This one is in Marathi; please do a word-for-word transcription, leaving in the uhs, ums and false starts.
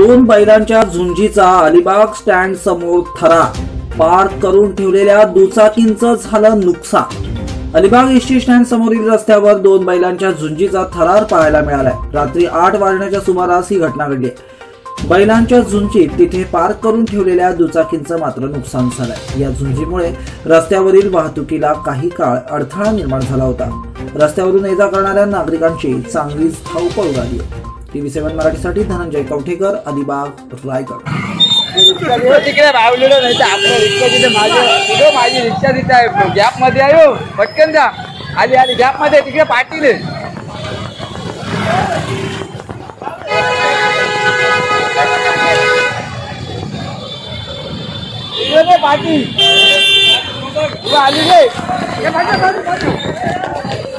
दोन बैलांच्या झुंजीचा अलिबाग स्टँड समोर थरार, पार्क करून ठेवलेल्या दुचाकींचं झालं नुकसान। अलिबाग एसटी स्टँड समोरील रस्त्यावर दोन बैलांच्या झुंजीचा थरार पाहायला मिळालाय। रात्री आठ वाजण्याच्या सुमारास ही घटना घडली। बैलांच्या झुंजीत तिथे पार्क करून ठेवलेल्या दुचाकींचं मात्र नुकसान झालंय। या झुंजीमुळे रस्त्यावरील वाहतुकीला काही काळ अडथळा निर्माण झाला होता। रस्त्यावरून ये जा करणाऱ्या नागरिकांची चांगलीच धावपळ उडाली। टीव्ही सेवन मराठीसाठी धनंजय कवठेकर, अलिबाग, रायगड। तिकडे रावलेलो नाही तर आपलं रिक्षा तिथे माझी माझी रिक्षा तिथे आहे, गॅप मध्ये आहे, पटकन जा। आली आली गॅप मध्ये, तिकडे पाटील पाटील आली रे।